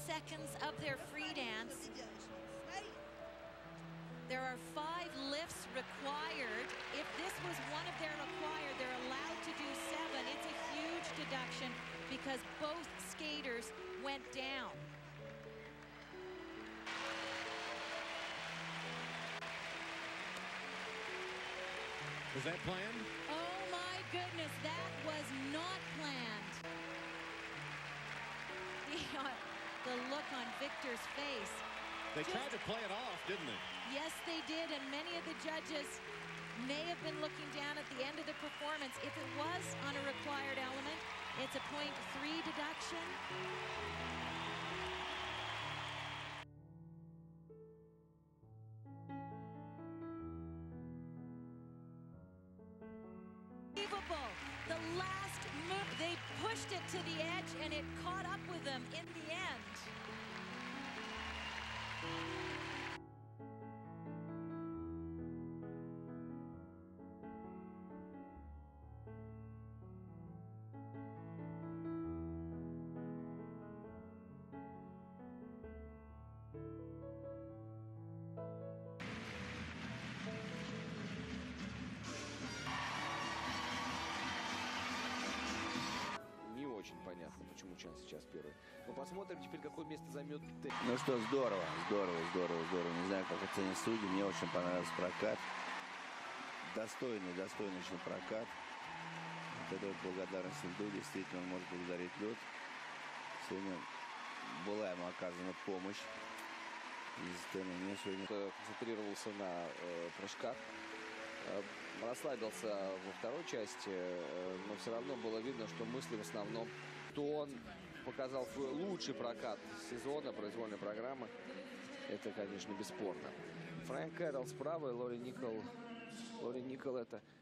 seconds of their free dance. There are 5 lifts required. If this was one of their required, they're allowed to do 7. It's a huge deduction because both skaters went down. Was that planned? Oh my goodness, that was not planned. The look on Victor's face. They tried to play it off, didn't they? Yes, they did, and many of the judges may have been looking down at the end of the performance. If it was on a required element, it's a .3 deduction. The last move, they pushed it to the edge and it caught up with them in the end. Очень понятно, почему Чан сейчас первый. Но посмотрим теперь, какое место займет Т. Ну что, здорово. Не знаю, как оценить судьи. Мне очень понравился прокат. Достойный очень прокат. Вот это вот благодарность льду. Действительно, он может благодарить лед. Сегодня была ему оказана помощь. Сегодня концентрировался на прыжках. Расслабился во второй части, но все равно было видно, что мысли в основном, то он показал свой лучший прокат сезона произвольной программы. Это, конечно, бесспорно. Фрэнк Кэрролл справа и Лори Никол это